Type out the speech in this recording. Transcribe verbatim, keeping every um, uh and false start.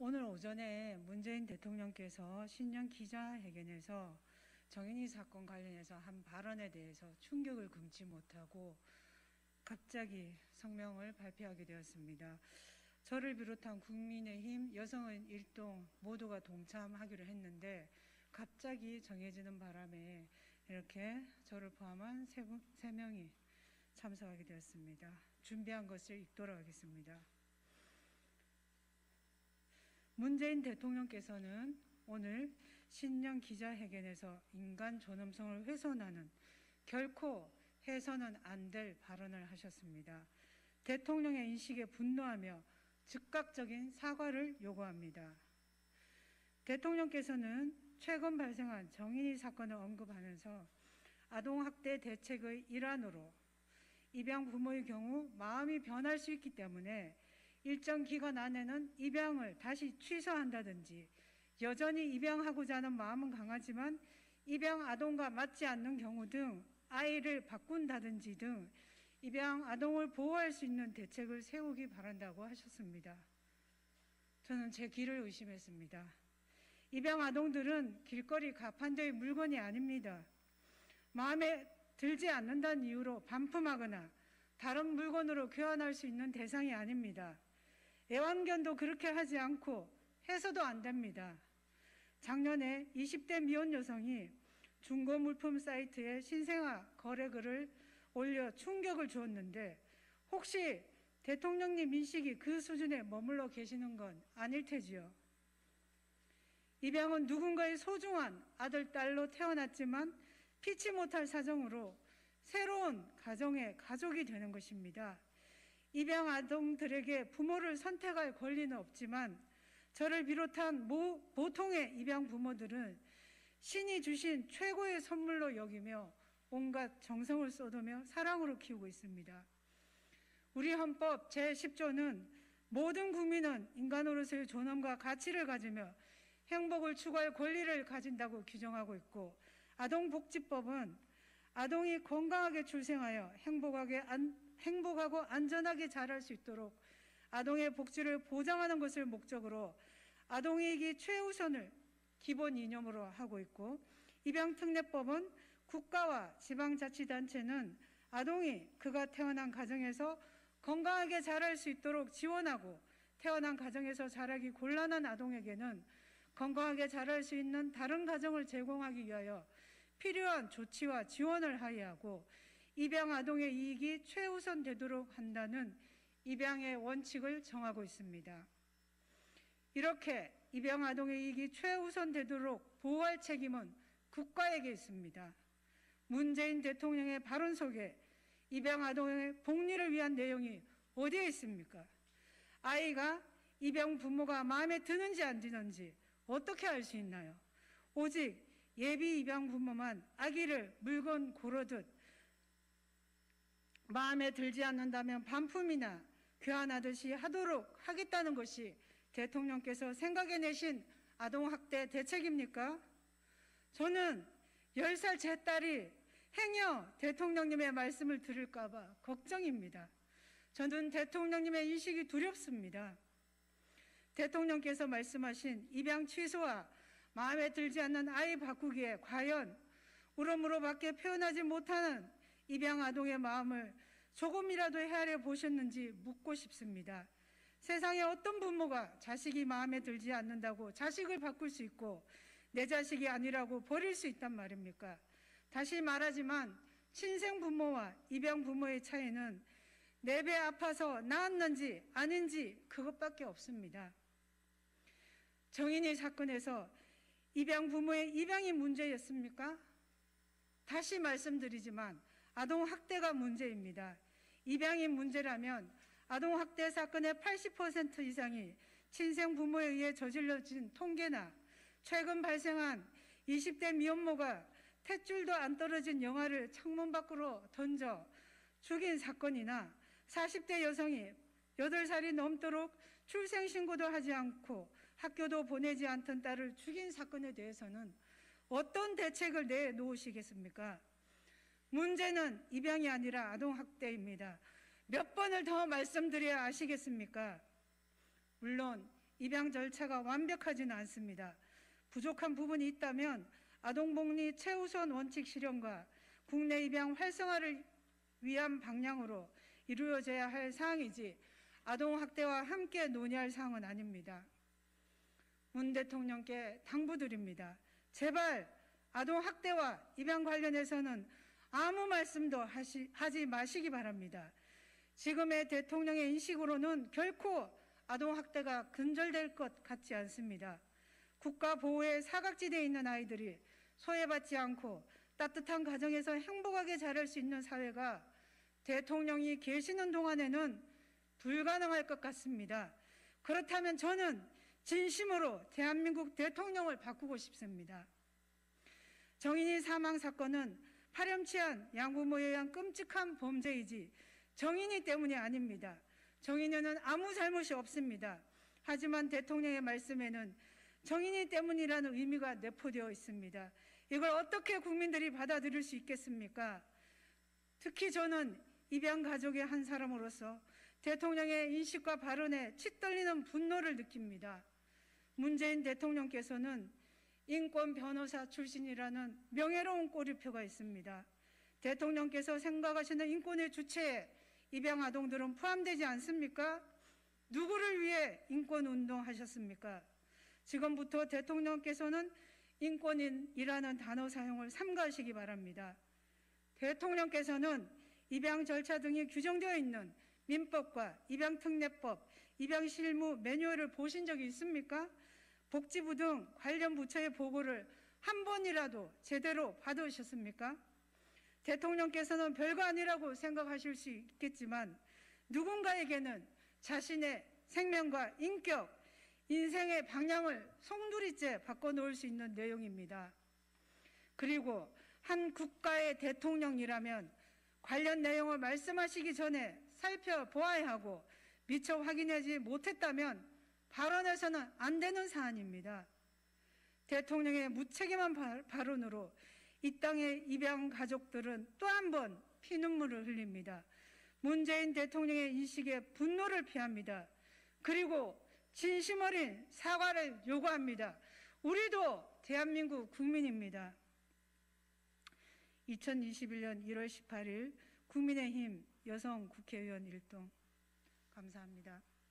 오늘 오전에 문재인 대통령께서 신년 기자회견에서 정인이 사건 관련해서 한 발언에 대해서 충격을 금치 못하고 갑자기 성명을 발표하게 되었습니다. 저를 비롯한 국민의힘 여성은 일동 모두가 동참하기로 했는데 갑자기 정해지는 바람에 이렇게 저를 포함한 세, 분, 세 명이 참석하게 되었습니다. 준비한 것을 읽도록 하겠습니다. 문재인 대통령께서는 오늘 신년 기자회견에서 인간 존엄성을 훼손하는 결코 해서는 안 될 발언을 하셨습니다. 대통령의 인식에 분노하며 즉각적인 사과를 요구합니다. 대통령께서는 최근 발생한 정인이 사건을 언급하면서 아동학대 대책의 일환으로 입양 부모의 경우 마음이 변할 수 있기 때문에 일정 기간 안에는 입양을 다시 취소한다든지 여전히 입양하고자 하는 마음은 강하지만 입양 아동과 맞지 않는 경우 등 아이를 바꾼다든지 등 입양 아동을 보호할 수 있는 대책을 세우기 바란다고 하셨습니다. 저는 제 귀를 의심했습니다. 입양 아동들은 길거리 가판대의 물건이 아닙니다. 마음에 들지 않는다는 이유로 반품하거나 다른 물건으로 교환할 수 있는 대상이 아닙니다. 애완견도 그렇게 하지 않고 해서도 안 됩니다. 작년에 이십 대 미혼 여성이 중고 물품 사이트에 신생아 거래글을 올려 충격을 주었는데 혹시 대통령님 인식이 그 수준에 머물러 계시는 건 아닐 테지요. 입양은 누군가의 소중한 아들, 딸로 태어났지만 피치 못할 사정으로 새로운 가정의 가족이 되는 것입니다. 입양 아동들에게 부모를 선택할 권리는 없지만 저를 비롯한 모, 보통의 입양 부모들은 신이 주신 최고의 선물로 여기며 온갖 정성을 쏟으며 사랑으로 키우고 있습니다. 우리 헌법 제십 조는 모든 국민은 인간으로서의 존엄과 가치를 가지며 행복을 추구할 권리를 가진다고 규정하고 있고 아동복지법은 아동이 건강하게 출생하여 행복하게 안, 행복하고 안전하게 자랄 수 있도록 아동의 복지를 보장하는 것을 목적으로 아동이익이 최우선을 기본 이념으로 하고 있고 입양특례법은 국가와 지방자치단체는 아동이 그가 태어난 가정에서 건강하게 자랄 수 있도록 지원하고 태어난 가정에서 자라기 곤란한 아동에게는 건강하게 자랄 수 있는 다른 가정을 제공하기 위하여 필요한 조치와 지원을 하여하고 입양 아동의 이익이 최우선 되도록 한다는 입양의 원칙을 정하고 있습니다. 이렇게 입양 아동의 이익이 최우선 되도록 보호할 책임은 국가에게 있습니다. 문재인 대통령의 발언 속에 입양 아동의 복리를 위한 내용이 어디에 있습니까? 아이가 입양 부모가 마음에 드는지 안 드는지 어떻게 알 수 있나요? 오직 예비 입양 부모만 아기를 물건 고르듯 마음에 들지 않는다면 반품이나 교환하듯이 하도록 하겠다는 것이 대통령께서 생각해내신 아동학대 대책입니까? 저는 열 살 제 딸이 행여 대통령님의 말씀을 들을까 봐 걱정입니다. 저는 대통령님의 인식이 두렵습니다. 대통령께서 말씀하신 입양 취소와 마음에 들지 않는 아이 바꾸기에 과연 울음으로밖에 표현하지 못하는 입양 아동의 마음을 조금이라도 헤아려 보셨는지 묻고 싶습니다. 세상에 어떤 부모가 자식이 마음에 들지 않는다고 자식을 바꿀 수 있고 내 자식이 아니라고 버릴 수 있단 말입니까? 다시 말하지만 친생 부모와 입양 부모의 차이는 내 배 아파서 낳았는지 아닌지 그것밖에 없습니다. 정인이 사건에서 입양 부모의 입양이 문제였습니까? 다시 말씀드리지만 아동학대가 문제입니다. 입양이 문제라면 아동학대 사건의 팔십 퍼센트 이상이 친생 부모에 의해 저질러진 통계나 최근 발생한 이십 대 미혼모가 탯줄도 안 떨어진 영아를 창문 밖으로 던져 죽인 사건이나 사십 대 여성이 여덟 살이 넘도록 출생신고도 하지 않고 학교도 보내지 않던 딸을 죽인 사건에 대해서는 어떤 대책을 내놓으시겠습니까? 문제는 입양이 아니라 아동학대입니다. 몇 번을 더 말씀드려야 아시겠습니까? 물론 입양 절차가 완벽하지는 않습니다. 부족한 부분이 있다면 아동복리 최우선 원칙 실현과 국내 입양 활성화를 위한 방향으로 이루어져야 할 사항이지 아동학대와 함께 논의할 사항은 아닙니다. 문 대통령께 당부드립니다. 제발 아동학대와 입양 관련해서는 아무 말씀도 하시, 하지 마시기 바랍니다. 지금의 대통령의 인식으로는 결코 아동학대가 근절될 것 같지 않습니다. 국가 보호의 사각지대에 있는 아이들이 소외받지 않고 따뜻한 가정에서 행복하게 자랄 수 있는 사회가 대통령이 계시는 동안에는 불가능할 것 같습니다. 그렇다면 저는 진심으로 대한민국 대통령을 바꾸고 싶습니다. 정인이 사망 사건은 파렴치한 양부모에 의한 끔찍한 범죄이지 정인이 때문이 아닙니다. 정인이는 아무 잘못이 없습니다. 하지만 대통령의 말씀에는 정인이 때문이라는 의미가 내포되어 있습니다. 이걸 어떻게 국민들이 받아들일 수 있겠습니까? 특히 저는 입양 가족의 한 사람으로서 대통령의 인식과 발언에 치떨리는 분노를 느낍니다. 문재인 대통령께서는 인권 변호사 출신이라는 명예로운 꼬리표가 있습니다. 대통령께서 생각하시는 인권의 주체에 입양 아동들은 포함되지 않습니까? 누구를 위해 인권운동하셨습니까? 지금부터 대통령께서는 인권인이라는 단어 사용을 삼가하시기 바랍니다. 대통령께서는 입양 절차 등이 규정되어 있는 민법과 입양특례법, 입양실무 매뉴얼을 보신 적이 있습니까? 복지부 등 관련 부처의 보고를 한 번이라도 제대로 받으셨습니까? 대통령께서는 별거 아니라고 생각하실 수 있겠지만 누군가에게는 자신의 생명과 인격, 인생의 방향을 송두리째 바꿔놓을 수 있는 내용입니다. 그리고 한 국가의 대통령이라면 관련 내용을 말씀하시기 전에 살펴보아야 하고 미처 확인하지 못했다면 발언해서는 안 되는 사안입니다. 대통령의 무책임한 발언으로 이 땅의 입양 가족들은 또 한 번 피눈물을 흘립니다. 문재인 대통령의 인식에 분노를 표합니다. 그리고 진심 어린 사과를 요구합니다. 우리도 대한민국 국민입니다. 이천이십일 년 일월 십팔일 국민의힘 여성 국회의원 일동 감사합니다.